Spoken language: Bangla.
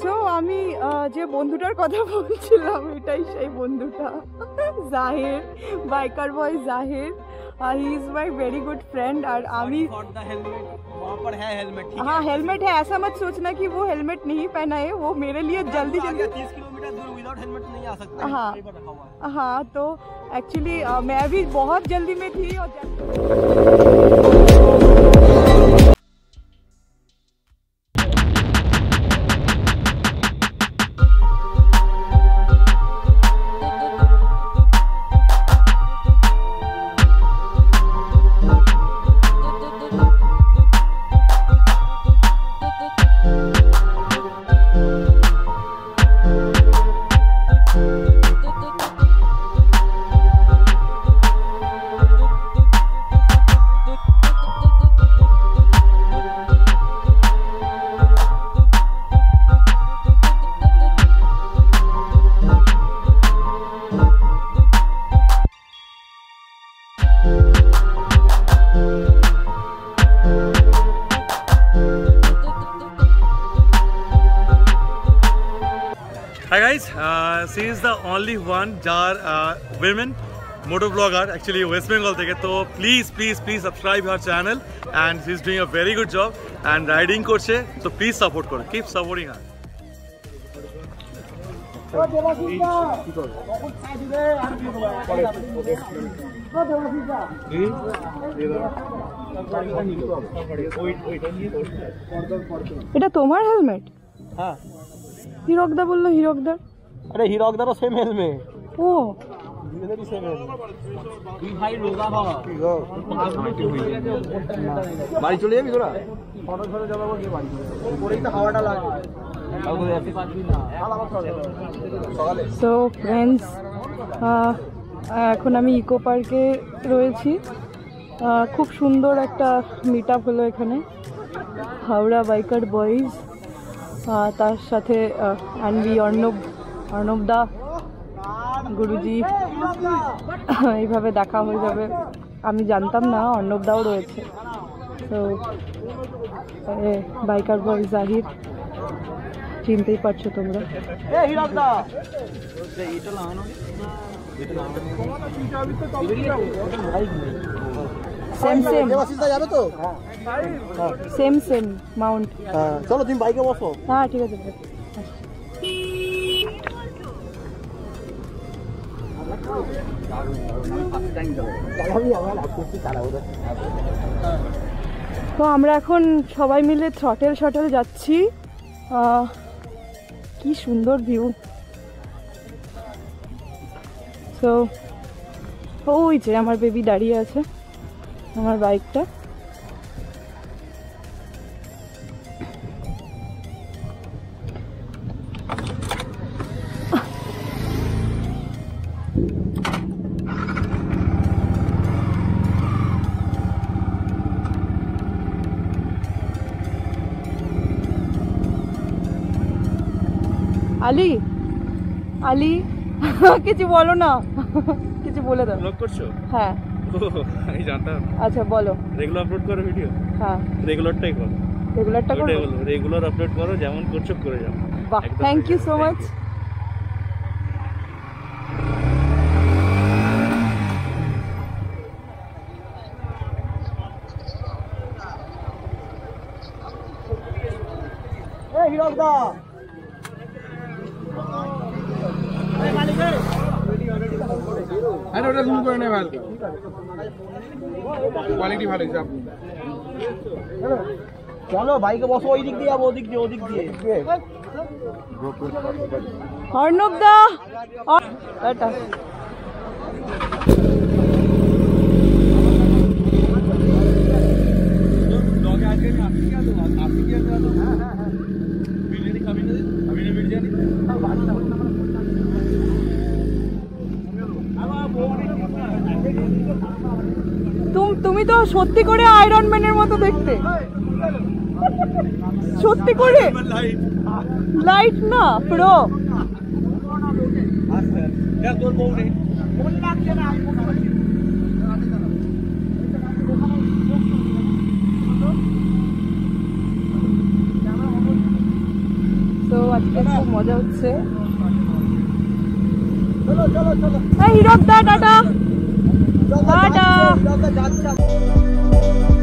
সো আমি যে বন্ধুটার কথা বলছিলাম এটাই সেই বন্ধুটা, Zahir, biker boy Zahir. He is my very good friend. और आमी वहाँ पर है हेलमेट, हाँ हेलमेट है, ऐसा मत सोचना कि वो हेलमेट नहीं पहना है, वो मेरे लिए जल्दी जल्दी 30 किलोमीटर दूर विदाउट हेलमेट नहीं आ सकते। हाँ हाँ, तो एक्चुअली मैं भी बहुत जल्दी में थी और Hi guys, she is the only one jar women motor vlogger actually West Bengal থেকে, তো please subscribe her channel and she is doing a very good job and riding করছে, তো please support করো, keep supporting her. এটা তোমার হেলমেট? हाँ হিরকদা বললো হিরকদার। अरे हीरोकदारो सेम हेलमेट ও सेम भाई रोगा বাড়ি চলে যাবি তোরা? ফটো ফটো যাবো কি বাড়ি ওপরেই তো হাওয়াটা লাগে। সো ফ্রেন্ডস, এখন আমি ইকো পার্কে রয়েছি। খুব সুন্দর একটা মিট আপ হলো এখানে, হাওড়া বাইকার বয়েজ, তার সাথে আনবি, অর্ণব দা, গুরুজি, এইভাবে দেখা হয়ে যাবে। আমি জানতাম না অর্ণব দাও রয়েছে। তো বাইকার বয় জাহির, চিনতেই পারছো তোমরা। Same mount. চলো তুমি বাইকে বসো। হ্যাঁ ঠিক আছে। তো আমরা এখন সবাই মিলে থ্রটেল যাচ্ছি। কি সুন্দর ভিউ। তো ওই যে আমার বেবি দাঁড়িয়ে আছে, আমার বাইকটা। আলি আলি কিছু বলো না, কিছু বলে দাও। ব্লগ করছো? হ্যাঁ আমি জানতাম। আচ্ছা বলো। রেগুলার আপলোড করো ভিডিও? হ্যাঁ রেগুলারটাই করো। রেগুলারটা করো? রেগুলার আপলোড করো, যেমন করছো করে যাও। বাহ, থ্যাংক ইউ সো মাচ। হিরকদা আরে ওটা জুম করে নে ভালো, কোয়ালিটি ভালো আছে। চলো বাইকে বসো, ওই দিক দিয়ে যাবো, ওদিক দিয়ে অর্ণব দা টাটা। তুমি তো সত্যি করে আয়রন ম্যানের মতো দেখতে, সত্যি করে। লাইট না প্রো। তো আজকে খুব মজা হচ্ছে। হিরক দা টাটা টাটা।